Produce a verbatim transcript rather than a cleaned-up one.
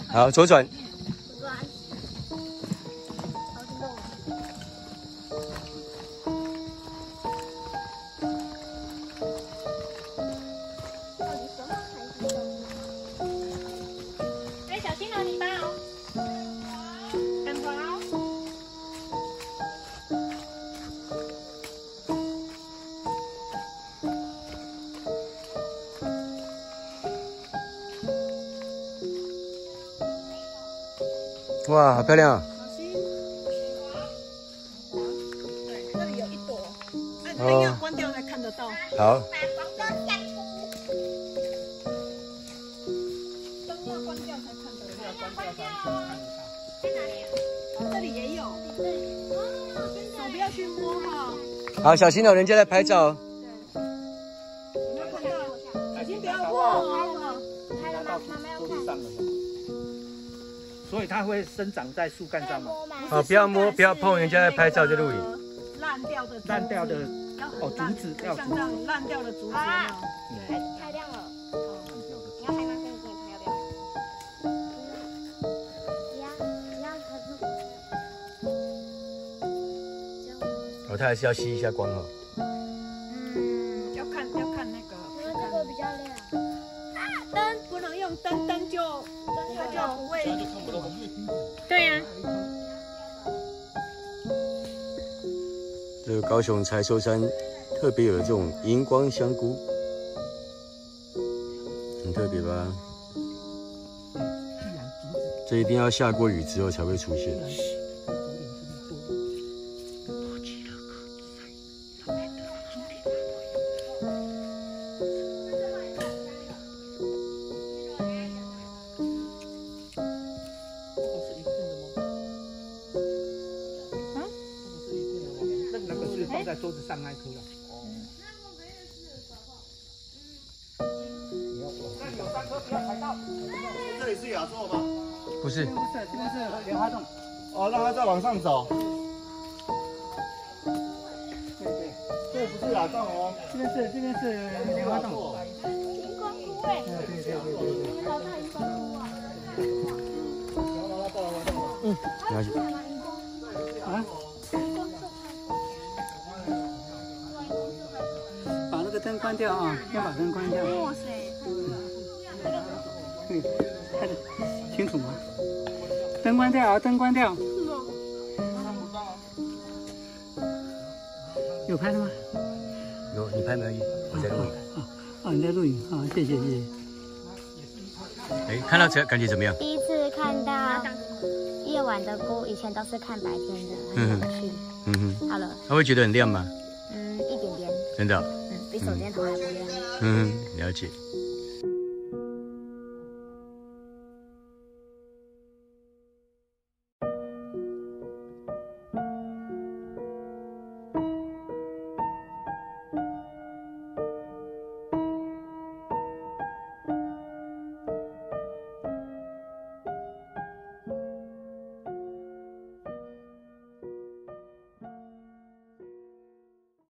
好，左转。 哎，小心哦，泥巴哦，很滑哦。 哇，好漂亮啊！ 小心，对，这里有一朵，哎，灯要关掉才看得到。 好。 灯要关掉才看得到。要关掉才看得到。在哪里？这里也有。手不要去摸哈。 好，小心哦，人家在拍照哦。 对。有没有看到？小心不要握哦。 拍了吗？妈妈要看。所以它会生长在树干上吗？ 好，不要摸，不要碰，人家在拍照在录影。 烂掉的烂掉的哦，竹子要像这样烂掉的竹子啊。 对， 太亮了。你要拍吗？跟你跟你拍要不要？你要你要可是。 哦，它还是要吸一下光哦。 嗯，要看要看那个。 因为这个比较亮。 灯不能用灯，灯就它就不会。对呀。 这个高雄柴寿山特别有的这种荧光香菇，很特别吧？这一定要下过雨之后才会出现。 放在桌子上那一颗了。哦。那有三颗，不要踩到。 这里是亚洲吗？ 不是， 不是，这边是莲花洞。 哦，让它再往上走。 对对， 这不是亚洲哦。 这边是这边是莲花洞。 荧光菇哎。 对对对对对。 你好大荧光菇啊！ 嗯，没关系。 啊？把那个灯关掉啊！先把灯关掉。 哇塞！ 对，看得清楚吗？灯关掉啊！灯关掉。有拍了吗？ 有，你拍没有？我在录影。 哦哦，你在录影啊！谢谢谢谢。 哎，看到这感觉怎么样？ 第一次看到夜晚的菇，以前都是看白天的，很有趣。 嗯哼。 好了。 它会觉得很亮吗？ 嗯，一点点。 真的。 嗯，比手电筒还不亮。 嗯，了解。